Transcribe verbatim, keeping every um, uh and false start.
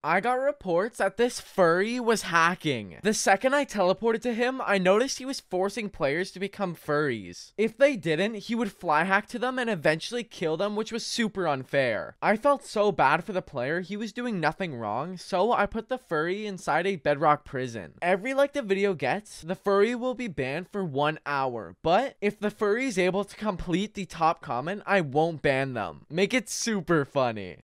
I got reports that this furry was hacking. The second I teleported to him, I noticed he was forcing players to become furries. If they didn't, he would fly hack to them and eventually kill them, which was super unfair. I felt so bad for the player. He was doing nothing wrong, so I put the furry inside a bedrock prison. Every like the video gets, the furry will be banned for one hour, but if the furry is able to complete the top comment, I won't ban them. Make it super funny.